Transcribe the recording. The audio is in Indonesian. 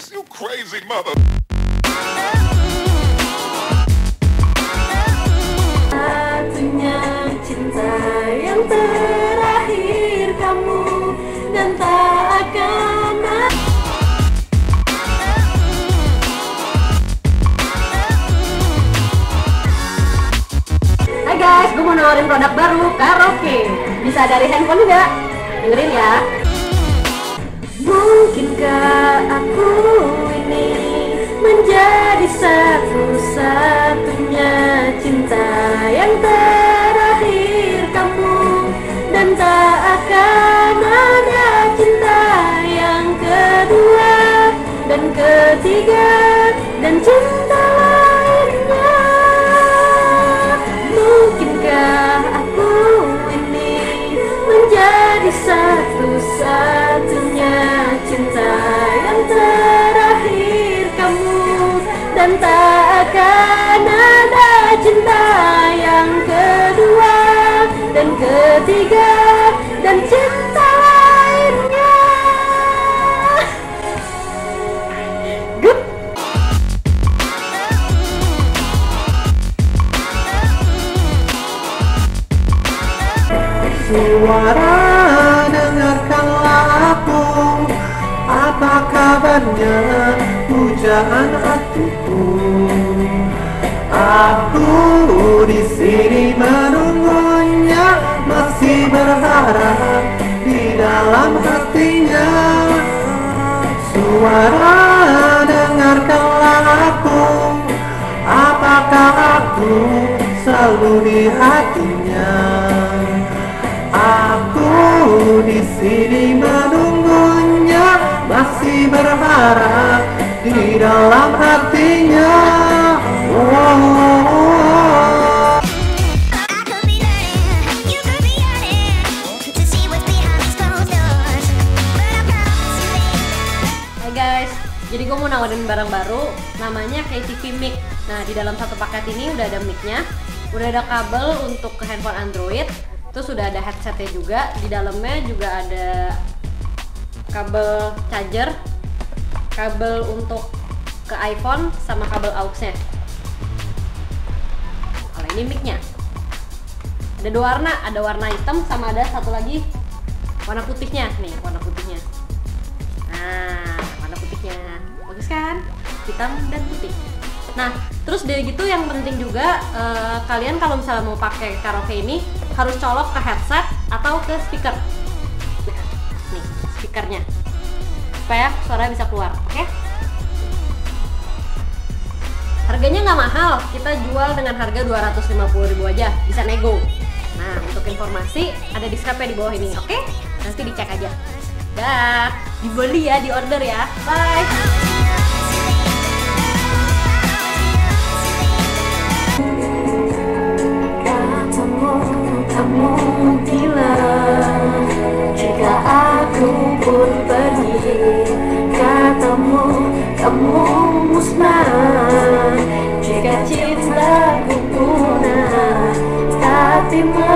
this, you crazy mother. Satunya cinta yang terakhir kamu dan tak akan Hai guys, gue mau nawarin produk baru, karaoke. Bisa dari handphone juga. Dengerin ya. Mungkinkah aku ini menjadi satu-satunya cinta yang terakhir kamu dan tak akan ada cinta yang kedua dan ketiga dan cinta lainnya. Mungkinkah aku ini menjadi satu-satunya cinta yang terakhir kamu dan tak akan ada cinta yang kedua dan ketiga dan cinta lainnya. Good. Suara dengarkanlah aku, apa kabarnya pujaan hatiku. Aku di sini menunggunya, masih berharap di dalam hatinya. Suara dengarkanlah aku, apakah aku selalu di hatinya. Aku di sini menunggunya, masih berharap di dalam hatinya. Hai guys, jadi gue mau nawarin barang baru, namanya KTV Mic. Nah, di dalam satu paket ini udah ada mic-nya, udah ada kabel untuk ke handphone Android, terus udah ada headsetnya juga. Di dalamnya juga ada kabel charger, kabel untuk ke iPhone, sama kabel aux-nya. Kalau ini mic-nya ada dua warna, ada warna hitam sama ada satu lagi warna putihnya. Nih warna putihnya. Nah, warna putihnya bagus kan? Hitam dan putih. Nah, terus dari gitu yang penting juga kalian kalau misalnya mau pakai karaoke ini harus colok ke headset atau ke speaker. Nih, speakernya. Supaya suara bisa keluar, oke? Harganya nggak mahal, kita jual dengan harga 250.000 aja, bisa nego. Nah, untuk informasi ada di scrapnya di bawah ini, oke? Nanti dicek aja. Dah, dibeli ya, di order ya. Bye. Kamu bilang jika aku pun pergi, katamu kamu musnah jika cintaku punah, hatimu